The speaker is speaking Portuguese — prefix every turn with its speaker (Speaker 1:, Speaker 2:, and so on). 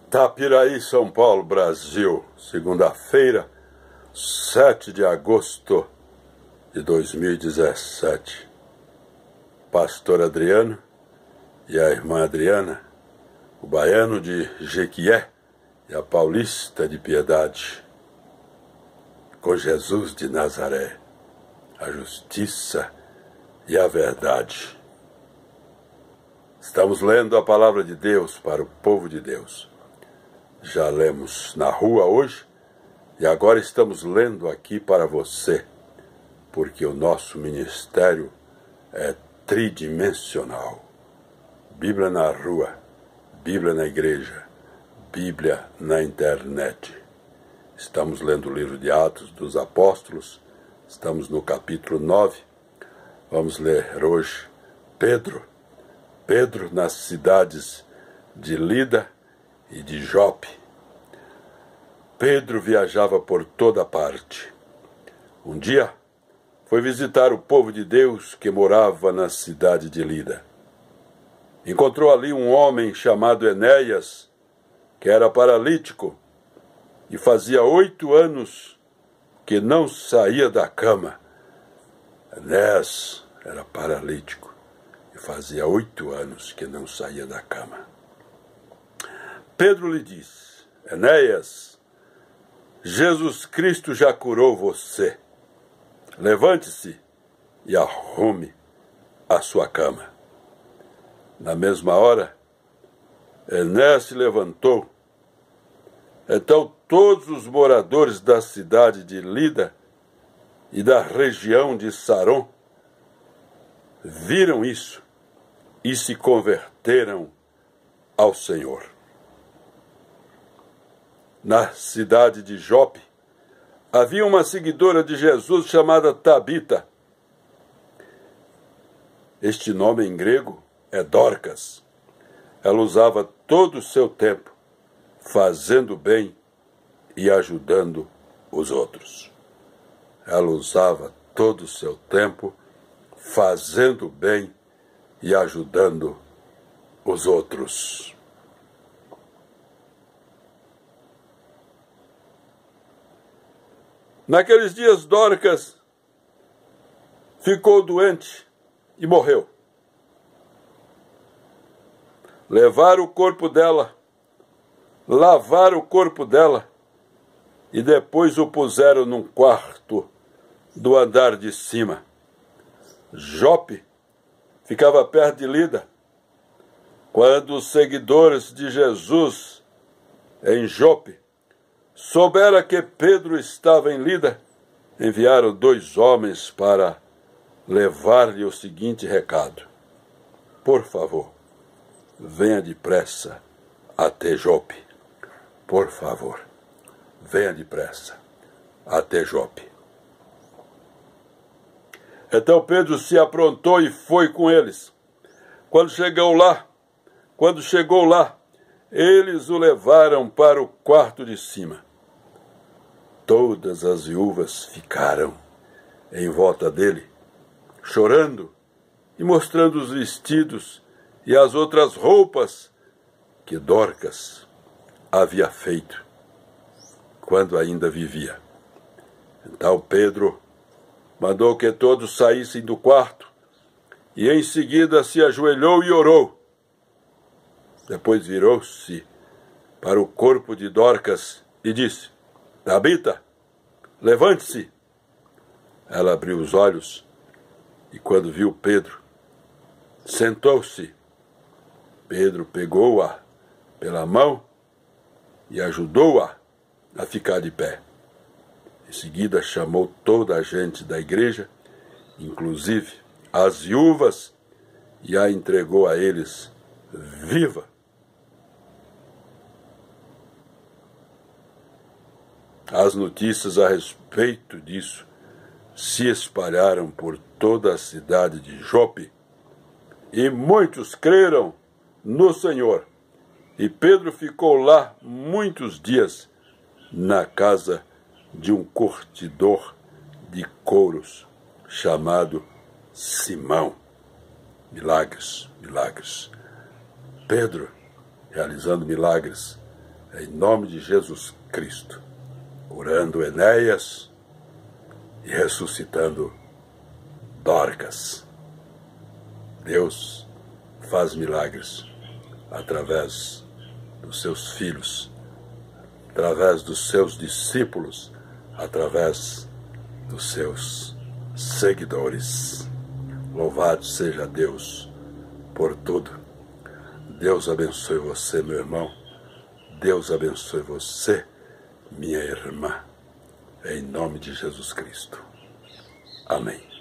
Speaker 1: Itapiraí, São Paulo, Brasil, segunda-feira, 7 de agosto de 2017. Pastor Adriano e a irmã Adriana, o baiano de Jequié e a paulista de Piedade, com Jesus de Nazaré, a justiça e a verdade. Estamos lendo a palavra de Deus para o povo de Deus. Já lemos na rua hoje e agora estamos lendo aqui para você, porque o nosso ministério é tridimensional. Bíblia na rua, Bíblia na igreja, Bíblia na internet. Estamos lendo o livro de Atos dos Apóstolos, estamos no capítulo 9. Vamos ler hoje Pedro nas cidades de Lida e de Jope. Pedro viajava por toda parte. Um dia foi visitar o povo de Deus que morava na cidade de Lida. Encontrou ali um homem chamado Enéas, que era paralítico e fazia 8 anos que não saía da cama. Enéas era paralítico e fazia 8 anos que não saía da cama. Pedro lhe disse: Enéas, Jesus Cristo já curou você. Levante-se e arrume a sua cama. Na mesma hora, Enéas se levantou. Então todos os moradores da cidade de Lida e da região de Saron viram isso e se converteram ao Senhor. Na cidade de Jope havia uma seguidora de Jesus chamada Tabita. Este nome em grego é Dorcas. Ela usava todo o seu tempo fazendo bem e ajudando os outros. Ela usava todo o seu tempo fazendo bem e ajudando os outros. Naqueles dias, Dorcas ficou doente e morreu. Levaram o corpo dela, lavaram o corpo dela e depois o puseram num quarto do andar de cima. Jope ficava perto de Lida. Quando os seguidores de Jesus em Jope souberam que Pedro estava em Lida, enviaram 2 homens para levar-lhe o seguinte recado: por favor, venha depressa até Jope. Por favor, venha depressa até Jope. Então Pedro se aprontou e foi com eles. Quando chegou lá, eles o levaram para o quarto de cima. Todas as viúvas ficaram em volta dele, chorando e mostrando os vestidos e as outras roupas que Dorcas havia feito quando ainda vivia. Então Pedro mandou que todos saíssem do quarto e em seguida se ajoelhou e orou. Depois virou-se para o corpo de Dorcas e disse: Tabita, levante-se. Ela abriu os olhos e quando viu Pedro, sentou-se. Pedro pegou-a pela mão e ajudou-a a ficar de pé. Em seguida chamou toda a gente da igreja, inclusive as viúvas, e a entregou a eles viva. As notícias a respeito disso se espalharam por toda a cidade de Jope e muitos creram no Senhor. E Pedro ficou lá muitos dias na casa de um curtidor de couros chamado Simão. Milagres, milagres. Pedro realizando milagres em nome de Jesus Cristo, curando Enéas e ressuscitando Dorcas. Deus faz milagres através dos seus filhos, através dos seus discípulos, através dos seus seguidores. Louvado seja Deus por tudo. Deus abençoe você, meu irmão. Deus abençoe você, minha irmã. Em nome de Jesus Cristo. Amém.